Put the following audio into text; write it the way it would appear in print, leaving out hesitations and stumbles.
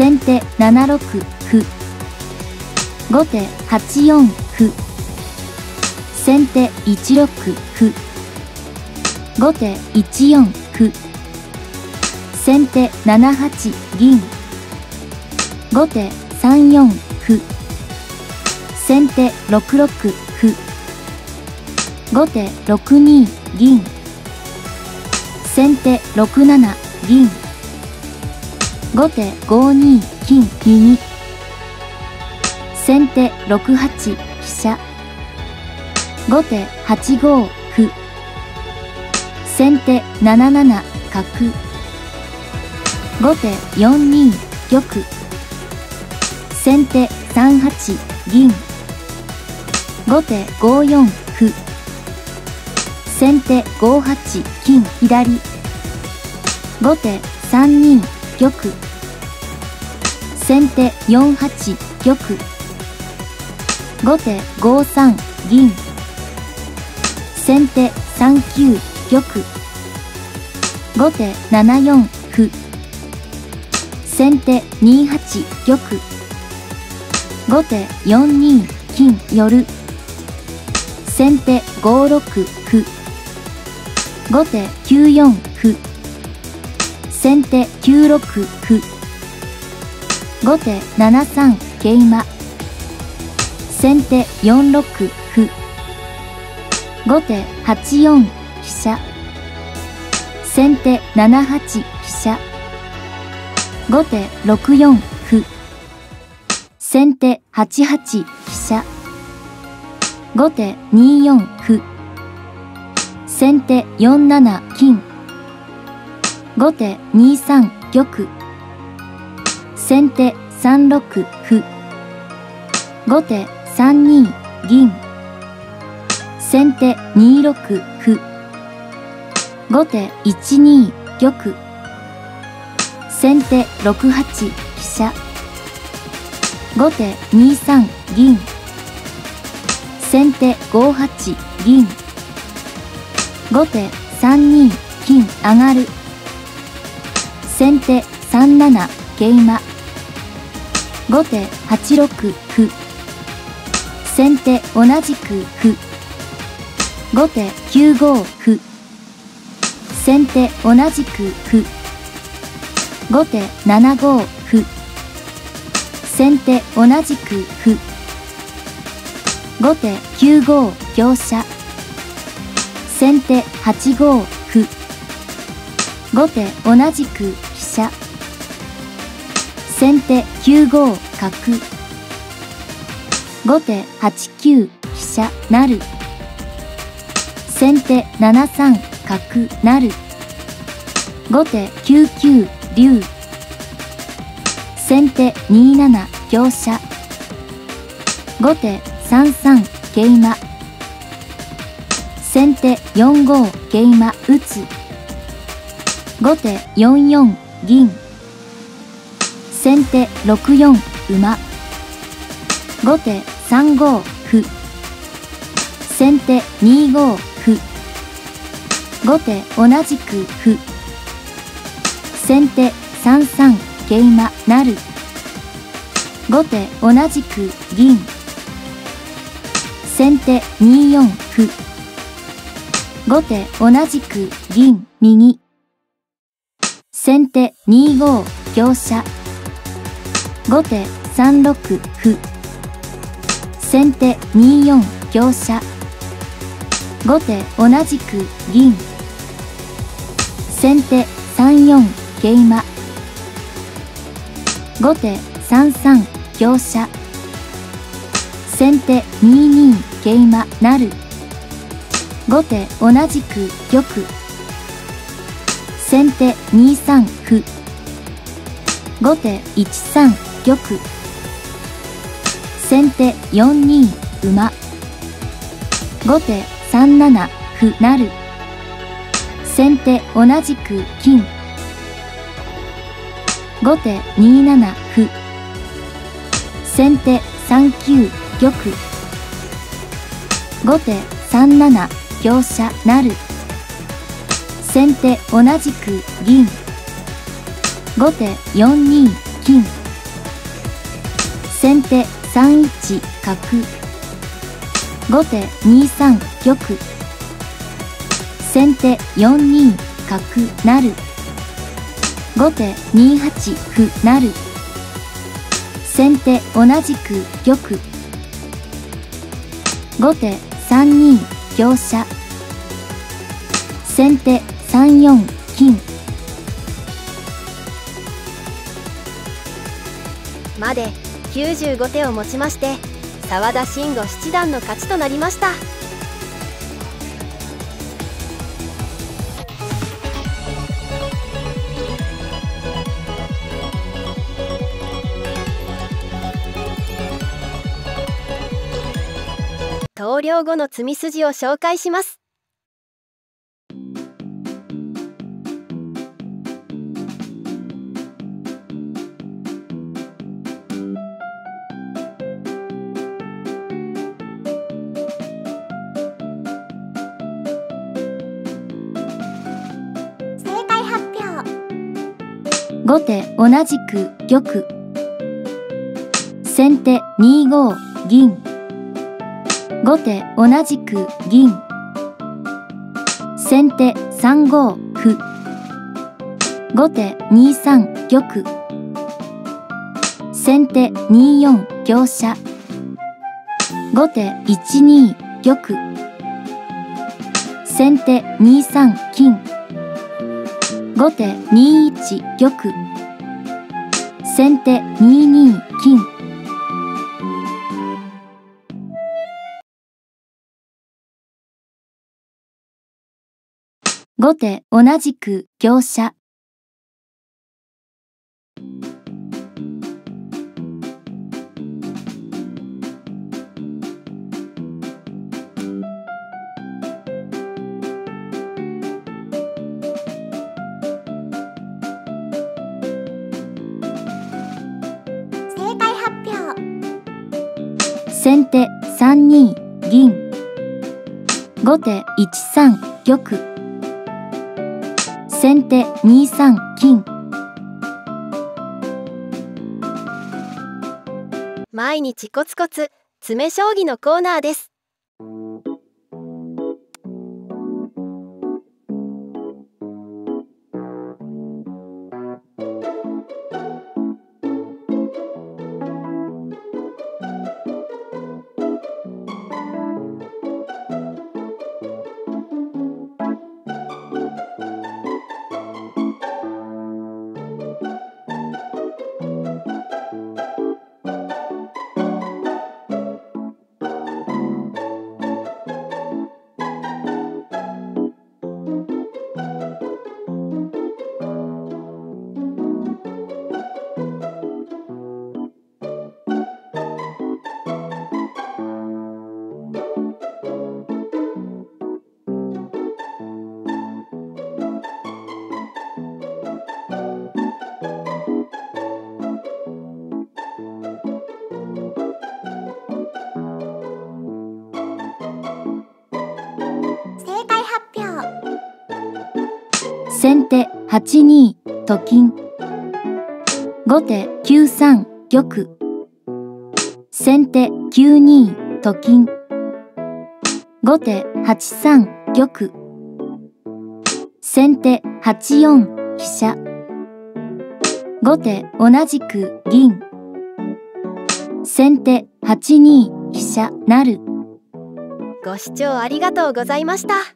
先手7六歩。後手8四歩。先手1六歩。後手1四歩。先手7八銀。後手3四歩。先手6六歩。後手6二銀。先手6七銀。後手5二金右。先手6八飛車。後手8五歩。先手7七角。後手4二玉。先手3八銀。後手5四歩。先手5八金左。後手3二玉。先手4八玉。後手5三銀。先手3九玉。後手7四歩。先手2八玉。後手4二金寄。先手5六歩。後手9四歩。先手9六歩。後手7三桂馬。先手4六歩。後手8四飛車。先手7八飛車。後手6四歩。先手8八飛車。後手2四歩。先手4七金。後手2三玉。先手3六歩。後手3二銀。先手2六歩。後手1二玉。先手6八飛車。後手2三銀。先手5八銀。後手3二金上がる。先手3七桂馬。後手8六歩。先手同じく歩。後手9五歩。先手同じく歩。後手7五歩。先手同じく歩。後手9五香車。先手8五歩。後手同じく飛車。先手9五角。後手8九飛車成。先手7三角成。後手9九竜。先手2七香車。後手3三桂馬。先手4五桂馬打つ。後手4四銀。先手6四馬。後手3五歩。先手2五歩。後手同じく歩。先手3三桂馬成。後手同じく銀。先手2四歩。後手同じく銀右。先手2五香車。後手3六歩。先手2四香車。後手同じく銀。先手3四桂馬。後手3三香車。先手2二桂馬成。後手同じく玉。先手2三歩。後手1三玉。先手4二馬。後手3七歩成。先手同じく金。後手2七歩。先手3九玉。後手3七香車成。先手同じく銀。後手4二金。 先手3一角。後手2三玉。先手4二角成。後手2八歩成。先手同じく玉。後手3二香車。先手3四金。 まで95手をもちまして澤田真吾七段の勝ちとなりました。投了後の詰み筋を紹介します。 正解発表。 後手同じく玉。先手2五銀。後手同じく銀。先手3五歩。後手2三玉。先手2四香車。後手1二玉。先手2三金。後手2一玉。先手2二金。後手同じく香車。 正解発表。 先手3二銀。後手1三玉。先手2三金。 毎日コツコツ詰め将棋のコーナーです。 正解発表。 先手8二と金。後手9三玉。先手9二と金。後手8三玉。先手8四飛車。後手同じく銀。先手8二飛車成。 ご視聴ありがとうございました。